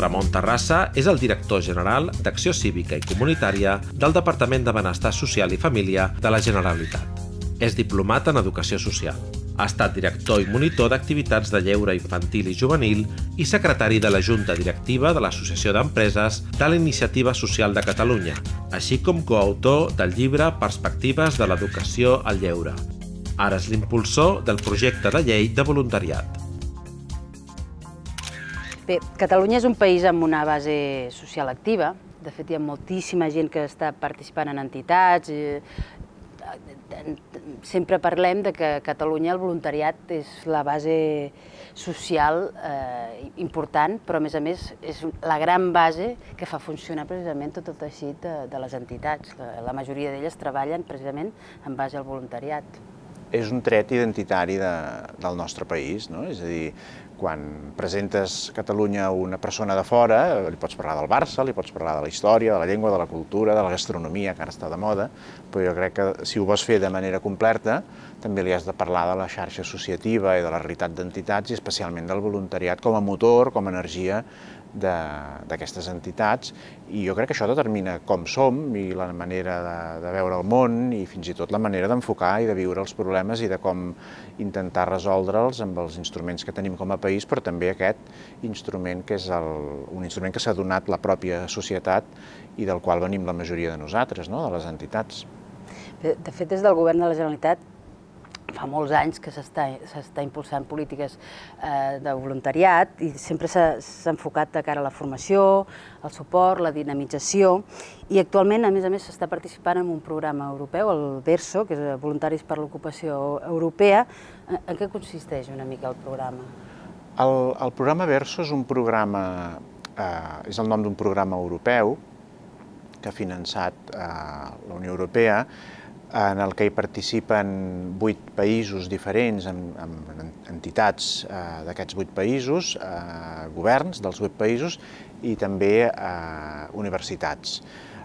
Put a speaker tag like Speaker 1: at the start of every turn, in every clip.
Speaker 1: Ramon Terrassa és el director general d'Acció Cívica i Comunitària del Departament de Benestar Social i Família de la Generalitat. És diplomat en Educació Social. Ha estat director i monitor d'activitats de lleure infantil i juvenil i secretari de la Junta Directiva de l'Associació d'Empreses de la Iniciativa Social de Catalunya, així com coautor del llibre Perspectives de l'Educació al Lleure. Ara és l'impulsor del projecte de llei de voluntariat.
Speaker 2: Bé, Catalunya és un país amb una base social activa. De fet, hi ha moltíssima gent que està participant en entitats. Sempre parlem de que a Catalunya el voluntariat és la base social important, però a més és la gran base que fa funcionar precisament tot el teixit de les entitats. La majoria d'elles treballen precisament en base al voluntariat.
Speaker 3: És un tret identitari del nostre país, no? És a dir, quan presentes Catalunya a una persona de fora, li pots parlar del Barça, li pots parlar de la història, de la llengua, de la cultura, de la gastronomia, que ara està de moda, però jo crec que si ho vols fer de manera completa, també li has de parlar de la xarxa associativa i de la realitat d'entitats i especialment del voluntariat com a motor, com a energia d'aquestes entitats, i jo crec que això determina com som i la manera de veure el món i fins i tot la manera d'enfocar i de viure els problemes i de com intentar resoldre'ls amb els instruments que tenim com a país, però també aquest instrument que és un instrument que s'ha donat la pròpia societat i del qual venim la majoria de nosaltres, de les entitats.
Speaker 2: De fet, des del Govern de la Generalitat fa molts anys que s'està impulsant polítiques de voluntariat i sempre s'ha enfocat de cara a la formació, el suport, la dinamització, i actualment, a més, s'està participant en un programa europeu, el VERSO, que és Voluntaris per l'Ocupació Europea. En què consisteix una mica el programa?
Speaker 3: El programa VERSO és un programa, és el nom d'un programa europeu que ha finançat la Unió Europea, en el que hi participen 8 països diferents, amb entitats d'aquests 8 països, governs dels 8 països i també universitats.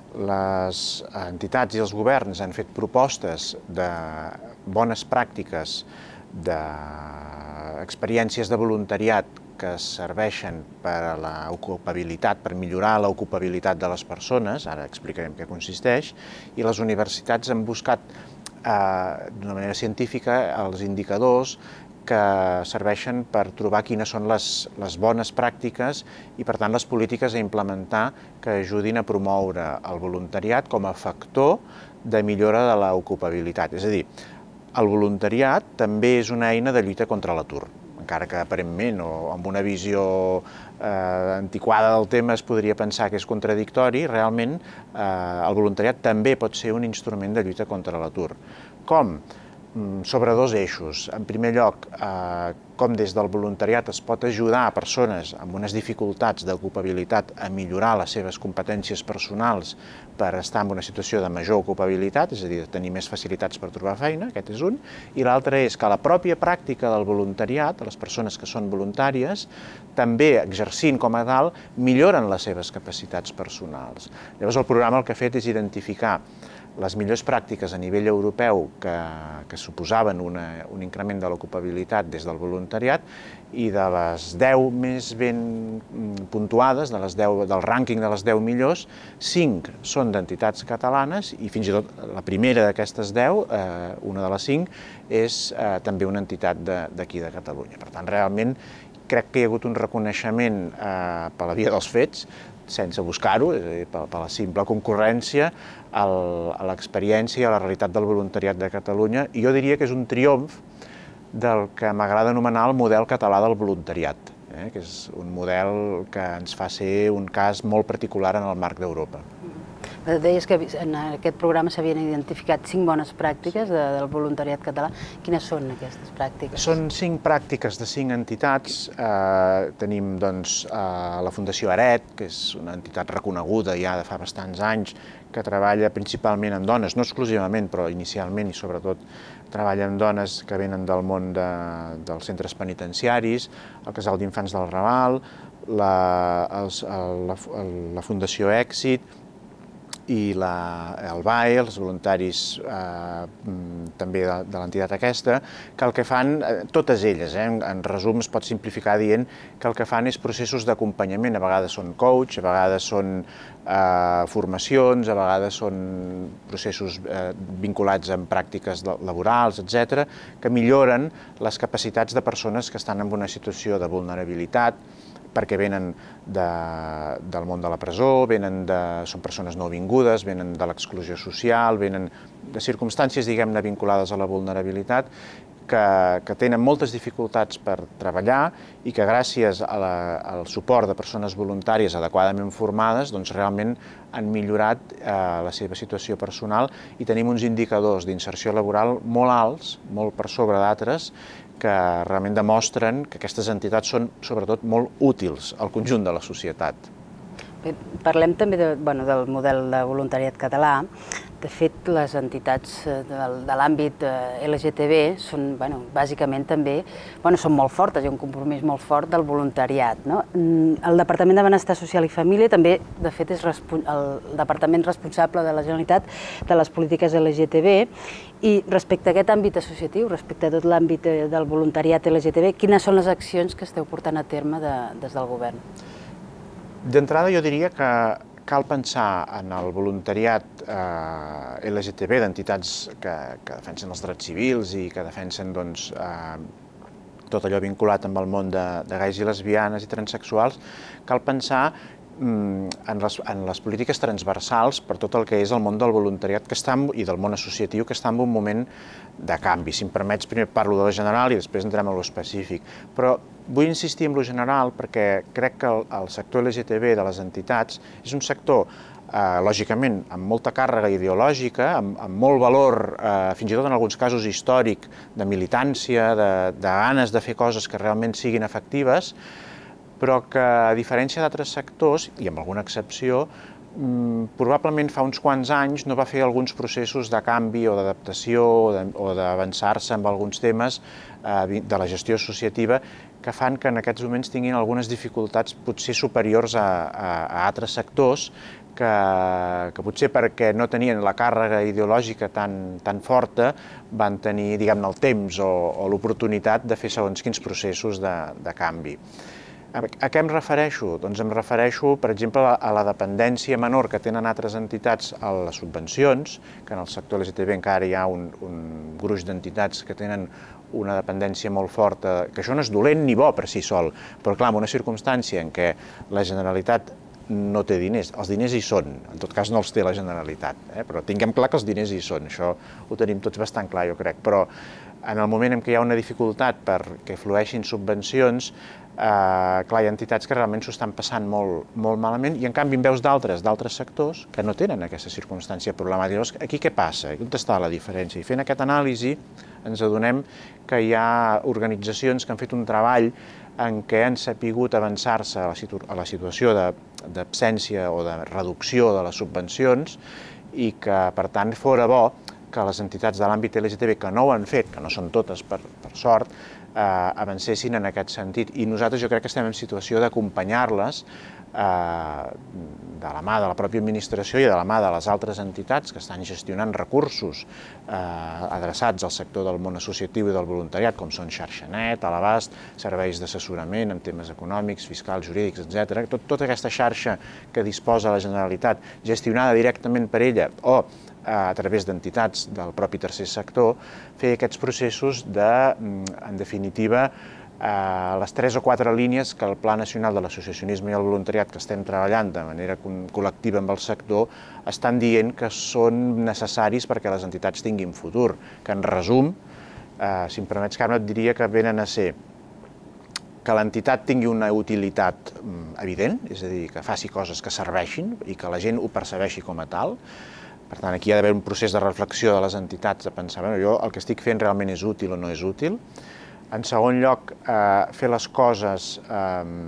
Speaker 3: Les entitats i els governs han fet propostes de bones pràctiques, d'experiències de voluntariat que serveixen per a l'ocupabilitat, per millorar l'ocupabilitat de les persones, ara explicarem què consisteix, i les universitats han buscat d'una manera científica els indicadors que serveixen per trobar quines són les bones pràctiques i, per tant, les polítiques a implementar que ajudin a promoure el voluntariat com a factor de millora de l'ocupabilitat. És a dir, el voluntariat també és una eina de lluita contra l'atur, encara que aparentment o amb una visió antiquada del tema es podria pensar que és contradictori, realment el voluntariat també pot ser un instrument de lluita contra l'atur. Com? Sobre 2 eixos. En primer lloc, com des del voluntariat es pot ajudar a persones amb unes dificultats d'ocupabilitat a millorar les seves competències personals per estar en una situació de major ocupabilitat, és a dir, de tenir més facilitats per trobar feina, aquest és un, i l'altre és que la pròpia pràctica del voluntariat, les persones que són voluntàries, també exercint com a tal, milloren les seves capacitats personals. Llavors el programa el que ha fet és identificar les millors pràctiques a nivell europeu que suposaven un increment de l'ocupabilitat des del voluntariat i de les 10 més ben puntuades, del rànquing de les 10 millors, 5 són d'entitats catalanes i fins i tot la primera d'aquestes 10, una de les 5, és també una entitat d'aquí de Catalunya. Per tant, realment crec que hi ha hagut un reconeixement per la via dels fets, sense buscar-ho, per la simple concurrència, a l'experiència i a la realitat del voluntariat de Catalunya, i jo diria que és un triomf del que m'agrada anomenar el model català del voluntariat, que és un model que ens fa ser un cas molt particular en el marc d'Europa.
Speaker 2: Deies que en aquest programa s'havien identificat 5 bones pràctiques del voluntariat català. Quines són aquestes pràctiques?
Speaker 3: Són 5 pràctiques de 5 entitats. Tenim la Fundació Aret, que és una entitat reconeguda ja de fa bastants anys, que treballa principalment amb dones, no exclusivament, però inicialment i sobretot treballa amb dones que venen del món dels centres penitenciaris, el Casal d'Infants del Raval, la Fundació Èxit i el BAE, els voluntaris també de l'entitat aquesta, que el que fan, totes elles, en resum es pot simplificar dient que el que fan és processos d'acompanyament, a vegades són coach, a vegades són formacions, a vegades són processos vinculats amb pràctiques laborals, etc., que milloren les capacitats de persones que estan en una situació de vulnerabilitat, perquè venen del món de la presó, són persones nouvingudes, venen de l'exclusió social, venen de circumstàncies, diguem-ne, vinculades a la vulnerabilitat, que tenen moltes dificultats per treballar i que gràcies al suport de persones voluntàries adequadament formades, doncs realment han millorat la seva situació personal i tenim uns indicadors d'inserció laboral molt alts, molt per sobre d'altres, que realment demostren que aquestes entitats són, sobretot, molt útils al conjunt de la societat.
Speaker 2: Bé, parlem també del model de voluntariat català. De fet, les entitats de l'àmbit LGTB són, bàsicament també, són molt fortes, hi ha un compromís molt fort del voluntariat. El Departament de Benestar Social i Família també, de fet, és el departament responsable de la Generalitat de les polítiques LGTB i respecte a aquest àmbit associatiu, respecte a tot l'àmbit del voluntariat LGTB, quines són les accions que esteu portant a terme des del govern?
Speaker 3: D'entrada jo diria que cal pensar en el voluntariat LGTB d'entitats que defensen els drets civils i que defensen tot allò vinculat amb el món de gais i lesbianes i transsexuals. Cal pensar en les polítiques transversals per tot el que és el món del voluntariat i del món associatiu, que està en un moment de canvi. Si em permets, primer parlo de lo general i després entrem a lo específic. Però vull insistir en lo general perquè crec que el sector LGTB de les entitats és un sector, lògicament, amb molta càrrega ideològica, amb molt valor, fins i tot en alguns casos històric, de militància, de ganes de fer coses que realment siguin efectives, però que, a diferència d'altres sectors, i amb alguna excepció, probablement fa uns quants anys no va fer alguns processos de canvi o d'adaptació o d'avançar-se amb alguns temes de la gestió associativa que fan que en aquests moments tinguin algunes dificultats potser superiors a altres sectors que potser perquè no tenien la càrrega ideològica tan forta van tenir, diguem-ne, el temps o l'oportunitat de fer segons quins processos de canvi. A què em refereixo? Doncs em refereixo, per exemple, a la dependència menor que tenen altres entitats a les subvencions, que en el sector LGTB encara hi ha un gruix d'entitats que tenen una dependència molt forta, que això no és dolent ni bo per si sol, però clar, en una circumstància en què la Generalitat no té diners, els diners hi són, en tot cas no els té la Generalitat, però tinguem clar que els diners hi són, això ho tenim tots bastant clar, jo crec, però en el moment en què hi ha una dificultat perquè flueixin subvencions, clar, hi ha entitats que realment s'ho estan passant molt malament i en canvi en veus d'altres sectors que no tenen aquesta circumstància problemàtica. Aquí què passa? On està la diferència? I fent aquesta anàlisi ens adonem que hi ha organitzacions que han fet un treball en què han sapigut avançar-se a la situació d'absència o de reducció de les subvencions i que, per tant, fora bo que les entitats de l'àmbit LGTB que no ho han fet, que no són totes per sort, avancessin en aquest sentit. I nosaltres jo crec que estem en situació d'acompanyar-les de la mà de la pròpia administració i de la mà de les altres entitats que estan gestionant recursos adreçats al sector del món associatiu i del voluntariat, com són Xarxa-Net, a l'abast, serveis d'assessorament en temes econòmics, fiscals, jurídics, etc. Tota aquesta xarxa que disposa la Generalitat, gestionada directament per ella o a través d'entitats del propi tercer sector, fer aquests processos de, en definitiva, les 3 o 4 línies que el Pla Nacional de l'Associacionisme i el Voluntariat que estem treballant de manera col·lectiva amb el sector estan dient que són necessaris perquè les entitats tinguin futur, que en resum, si em permets, Carme, et diria que venen a ser que l'entitat tingui una utilitat evident, és a dir, que faci coses que serveixin i que la gent ho percebeixi com a tal. Per tant, aquí hi ha d'haver un procés de reflexió de les entitats, de pensar, jo el que estic fent realment és útil o no és útil. En segon lloc, fer les coses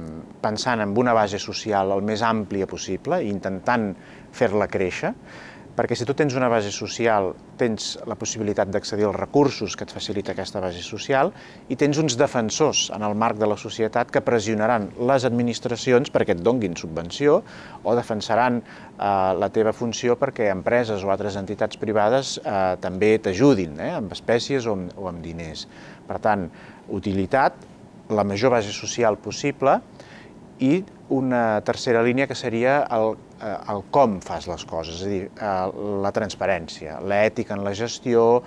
Speaker 3: pensant en una base social el més àmplia possible i intentant fer-la créixer. perquè si tu tens una base social, tens la possibilitat d'accedir als recursos que et facilita aquesta base social i tens uns defensors en el marc de la societat que pressionaran les administracions perquè et donguin subvenció o defensaran la teva funció perquè empreses o altres entitats privades també t'ajudin, amb espècies o amb diners. Per tant, utilitat, la major base social possible i una tercera línia que seria el com fas les coses, és a dir, la transparència, l'ètica en la gestió,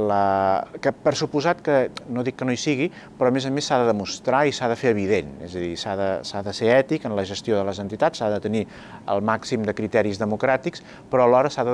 Speaker 3: que per suposat que, no dic que no hi sigui, però a més s'ha de demostrar i s'ha de fer evident, és a dir, s'ha de ser ètic en la gestió de les entitats, s'ha de tenir el màxim de criteris democràtics, però alhora s'ha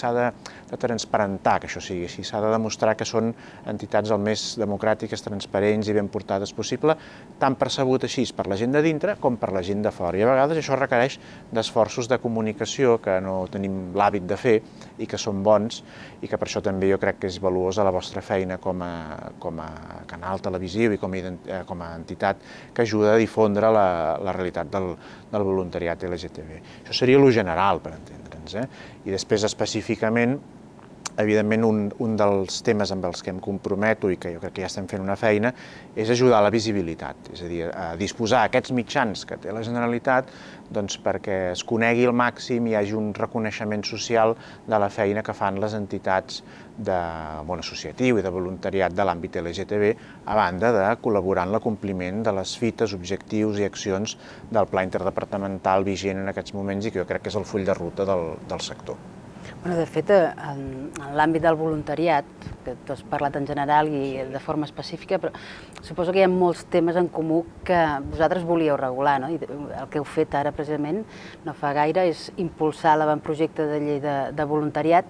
Speaker 3: de transparentar que això sigui així, s'ha de demostrar que són entitats el més democràtiques, transparents i ben portades possible, tant percebut així per la gent de dintre com per la gent de fora. I a vegades això requereix d'esforços de comunicació que no tenim l'hàbit de fer i que són bons i que per això també jo crec que és valuosa la vostra feina com a canal televisiu i com a entitat que ajuda a difondre la realitat del voluntariat LGTB. Això seria lo general, per entendre'ns. I després específicament, evidentment, un dels temes amb els que em comprometo i que jo crec que ja estem fent una feina és ajudar a la visibilitat, és a dir, a disposar aquests mitjans que té la Generalitat perquè es conegui al màxim i hi hagi un reconeixement social de la feina que fan les entitats de món associatiu i de voluntariat de l'àmbit LGTB, a banda de col·laborar en l'acompliment de les fites, objectius i accions del Pla Interdepartamental vigent en aquests moments i que jo crec que és el full de ruta del sector.
Speaker 2: De fet, en l'àmbit del voluntariat, que tu has parlat en general i de forma específica, però suposo que hi ha molts temes en comú que vosaltres volíeu regular, no? I el que heu fet ara, precisament, no fa gaire, és impulsar l'avantprojecte de llei de voluntariat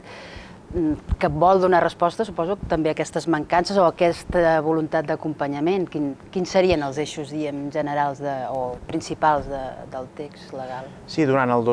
Speaker 2: que vol donar resposta, suposo, també a aquestes mancances o a aquesta voluntat d'acompanyament. Quins serien els eixos, diguem, generals o principals del text legal?
Speaker 3: Sí, durant el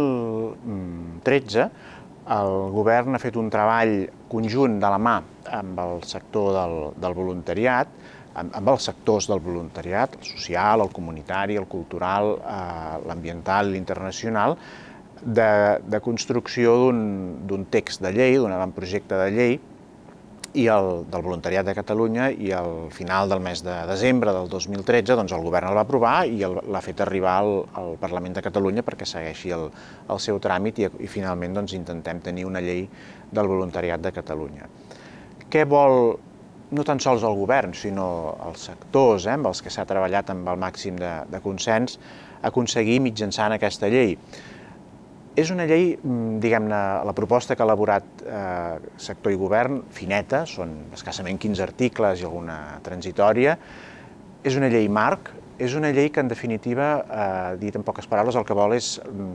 Speaker 3: 2013 el govern ha fet un treball conjunt de la mà amb el sector del voluntariat, amb els sectors del voluntariat, el social, el comunitari, el cultural, l'ambiental i l'internacional, de construcció d'un text de llei, d'un avantprojecte de llei, i del voluntariat de Catalunya, i al final del mes de desembre del 2013 el govern el va aprovar i l'ha fet arribar al Parlament de Catalunya perquè segueixi el seu tràmit i finalment intentem tenir una llei del voluntariat de Catalunya. Què vol no tan sols el govern, sinó els sectors amb els que s'ha treballat amb el màxim de consens aconseguir mitjançant aquesta llei? És una llei, diguem-ne, la proposta que ha elaborat sector i govern, fineta, són escassament 15 articles i alguna transitòria. És una llei marc, és una llei que, en definitiva, dit en poques paraules, el que vol és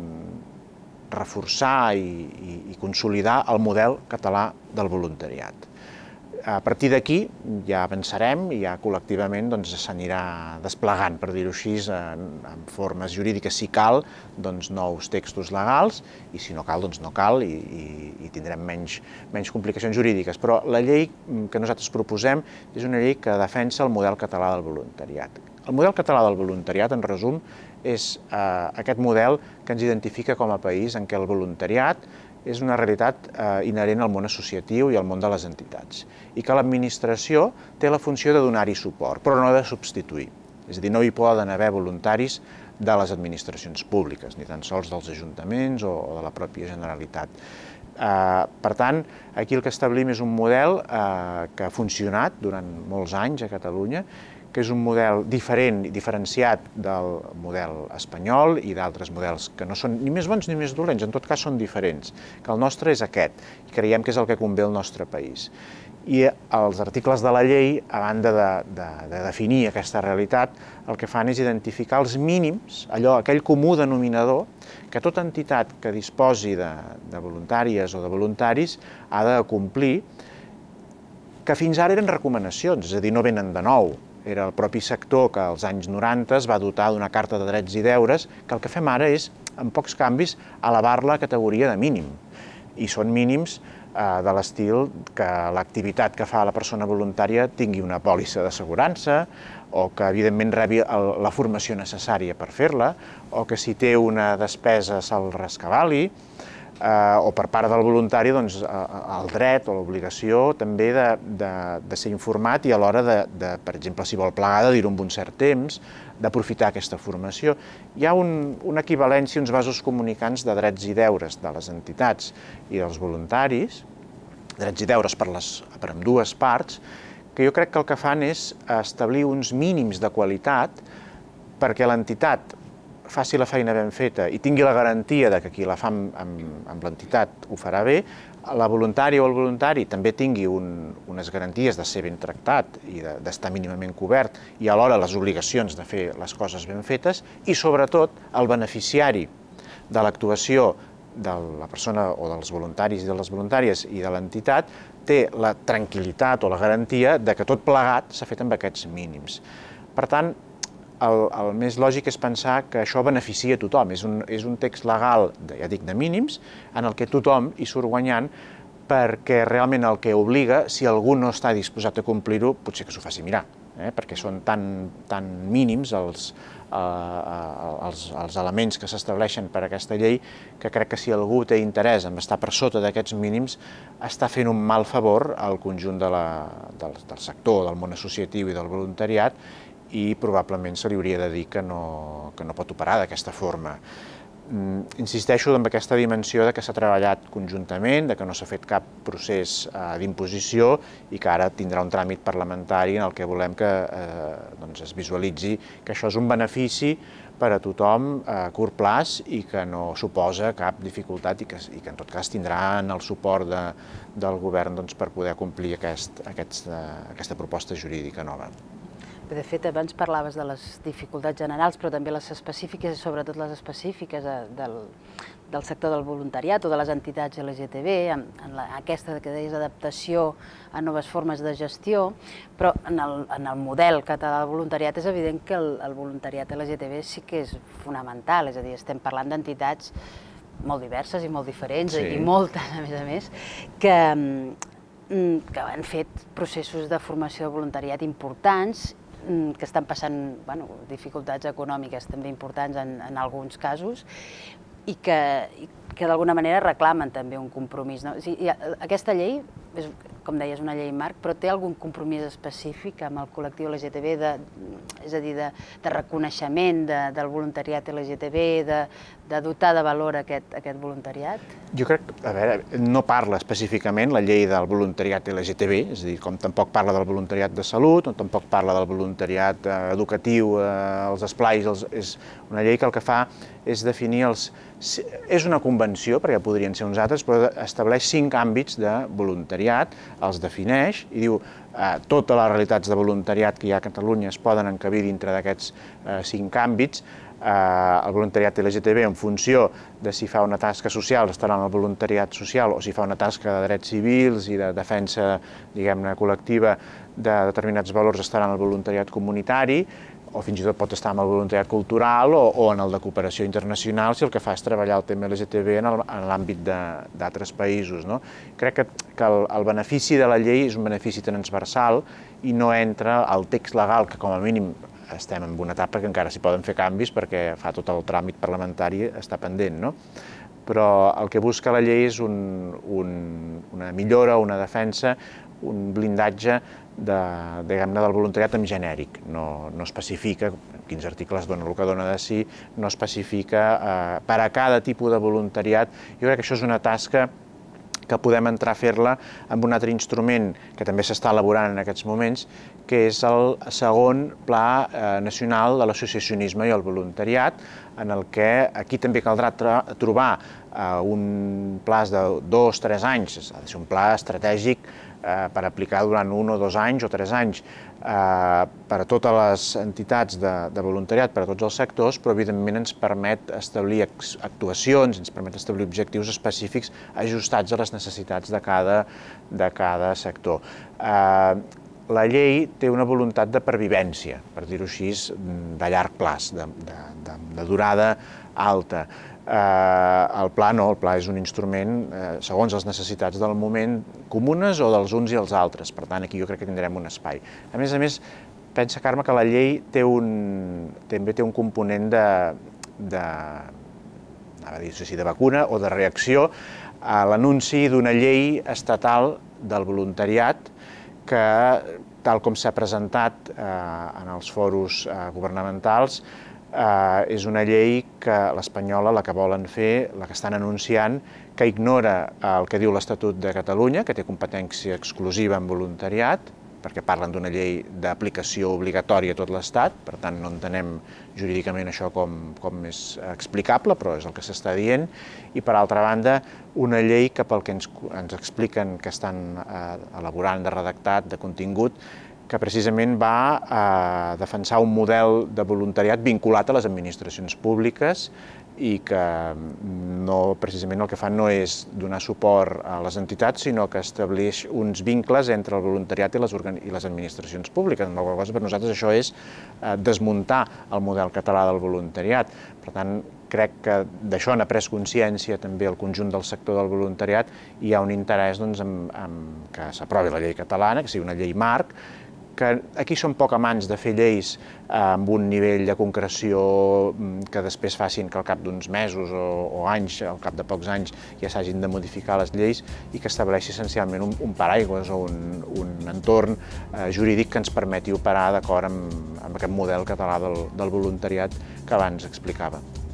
Speaker 3: reforçar i consolidar el model català del voluntariat. A partir d'aquí ja avançarem i ja col·lectivament s'anirà desplegant, per dir-ho així, en formes jurídiques, si cal, nous textos legals, i si no cal, doncs no cal, i tindrem menys complicacions jurídiques. Però la llei que nosaltres proposem és una llei que defensa el model català del voluntariat. El model català del voluntariat, en resum, és aquest model que ens identifica com a país en què el voluntariat és una realitat inherent al món associatiu i al món de les entitats, i que l'administració té la funció de donar-hi suport, però no de substituir. És a dir, no hi poden haver voluntaris de les administracions públiques, ni tan sols dels ajuntaments o de la pròpia Generalitat. Per tant, aquí el que establim és un model que ha funcionat durant molts anys a Catalunya, que és un model diferent i diferenciat del model espanyol i d'altres models que no són ni més bons ni més dolents, en tot cas són diferents, que el nostre és aquest, i creiem que és el que convé al nostre país. I els articles de la llei, a banda de definir aquesta realitat, el que fan és identificar els mínims, aquell comú denominador, que tota entitat que disposi de voluntàries o de voluntaris ha de complir, que fins ara eren recomanacions, és a dir, no venen de nou. Era el propi sector que als anys 90 es va dotar d'una carta de drets i deures, que el que fem ara és, amb pocs canvis, elevar-la a categoria de mínim. I són mínims de l'estil que l'activitat que fa la persona voluntària tingui una pòlissa d'assegurança, o que, evidentment, rebi la formació necessària per fer-la, o que si té una despesa se'l rescabali, o per part del voluntari el dret o l'obligació també de ser informat i a l'hora per exemple, si vol plegar, de dir-ho amb un cert temps, d'aprofitar aquesta formació. Hi ha una equivalència, uns vasos comunicants de drets i deures de les entitats i dels voluntaris, drets i deures per ambdues parts, que jo crec que el que fan és establir uns mínims de qualitat perquè l'entitat faci la feina ben feta i tingui la garantia de que qui la fa amb l'entitat ho farà bé, la voluntària o el voluntari també tingui unes garanties de ser ben tractat i d'estar mínimament cobert i alhora les obligacions de fer les coses ben fetes i sobretot el beneficiari de l'actuació de la persona o dels voluntaris i de les voluntàries i de l'entitat té la tranquil·litat o la garantia de que tot plegat s'ha fet amb aquests mínims. Per tant, el més lògic és pensar que això beneficia a tothom. És un text legal, ja dic, de mínims, en el que tothom hi surt guanyant perquè realment el que obliga, si algú no està disposat a complir-ho, potser que s'ho faci mirar, perquè són tan mínims els elements que s'estableixen per aquesta llei que crec que si algú té interès en estar per sota d'aquests mínims està fent un mal favor al conjunt del sector, del món associatiu i del voluntariat i probablement se li hauria de dir que no pot operar d'aquesta forma. Insisteixo en aquesta dimensió de que s'ha treballat conjuntament, de que no s'ha fet cap procés d'imposició i que ara tindrà un tràmit parlamentari en el que volem que es visualitzi que això és un benefici per a tothom a curt plaç i que no suposa cap dificultat i que en tot cas tindran el suport del govern per poder complir aquesta proposta jurídica nova.
Speaker 2: De fet, abans parlaves de les dificultats generals, però també les específiques i sobretot les específiques del sector del voluntariat o de les entitats LGTB, en aquesta que deies adaptació a noves formes de gestió, però en el model català de voluntariat és evident que el voluntariat LGTB sí que és fonamental, és a dir, estem parlant d'entitats molt diverses i molt diferents, i moltes, a més, que han fet processos de formació de voluntariat importants que estan passant dificultats econòmiques també importants en alguns casos i que d'alguna manera reclamen també un compromís. Aquesta llei, com deies, una llei marc, però té algun compromís específic amb el col·lectiu LGTB, és a dir, de reconeixement del voluntariat LGTB, de dotar de valor aquest voluntariat?
Speaker 3: Jo crec, a veure, no parla específicament la llei del voluntariat LGTB, és a dir, com tampoc parla del voluntariat de salut, o tampoc parla del voluntariat educatiu, els esplais, és una llei que el que fa és definir és una convenció, perquè podrien ser uns altres, però estableix 5 àmbits de voluntariat, els defineix i diu totes les realitats de voluntariat que hi ha a Catalunya es poden encabir dintre d'aquests 5 àmbits. El voluntariat LGTB, en funció de si fa una tasca social, estarà en el voluntariat social, o si fa una tasca de drets civils i de defensa, diguem-ne, col·lectiva de determinats valors, estarà en el voluntariat comunitari, o fins i tot pot estar en el voluntariat cultural o en el de cooperació internacional si el que fa és treballar el tema LGTB en l'àmbit d'altres països. Crec que el benefici de la llei és un benefici transversal i no entra al text legal, que com a mínim estem en una etapa que encara s'hi poden fer canvis perquè fa tot el tràmit parlamentari està pendent, però el que busca la llei és una millora, una defensa, un blindatge del voluntariat en genèric. No especifica, quins articles dona el que dona de si, no especifica per a cada tipus de voluntariat. Jo crec que això és una tasca que podem entrar a fer-la amb un altre instrument que també s'està elaborant en aquests moments, que és el segon Pla Nacional de l'Associacionisme i el Voluntariat, en el que aquí també caldrà trobar un plaç de 2 o 3 anys, ha de ser un pla estratègic per aplicar durant 1 o 2 anys o 3 anys per a totes les entitats de voluntariat, per a tots els sectors, però evidentment ens permet establir actuacions, ens permet establir objectius específics ajustats a les necessitats de cada sector. La llei té una voluntat de pervivència, per dir-ho així, de llarg plaç, de durada alta. El pla no, el pla és un instrument segons les necessitats del moment comunes o dels uns i els altres, per tant aquí jo crec que tindrem un espai. A més, pensa, Carme, que la llei també té un component de anava a dir, no sé si de vacuna o de reacció, a l'anunci d'una llei estatal del voluntariat que, tal com s'ha presentat en els foros governamentals, és una llei que l'espanyola, la que volen fer, la que estan anunciant, que ignora el que diu l'Estatut de Catalunya, que té competència exclusiva en voluntariat, perquè parlen d'una llei d'aplicació obligatòria a tot l'Estat, per tant no entenem jurídicament això com és explicable, però és el que s'està dient, i per altra banda una llei que pel que ens expliquen que estan elaborant de redactat, de contingut, que precisament va a defensar un model de voluntariat vinculat a les administracions públiques i que precisament el que fan no és donar suport a les entitats, sinó que estableix uns vincles entre el voluntariat i les administracions públiques. Amb la qual cosa per nosaltres això és desmuntar el model català del voluntariat. Per tant, crec que d'això n'ha pres consciència també el conjunt del sector del voluntariat i hi ha un interès que s'aprovi la llei catalana, que sigui una llei marc, que aquí som poc amants de fer lleis amb un nivell de concreció que després facin que al cap d'uns mesos o anys, al cap de pocs anys, ja s'hagin de modificar les lleis i que estableixi essencialment un paraigües o un entorn jurídic que ens permeti operar d'acord amb aquest model català del voluntariat que abans explicava.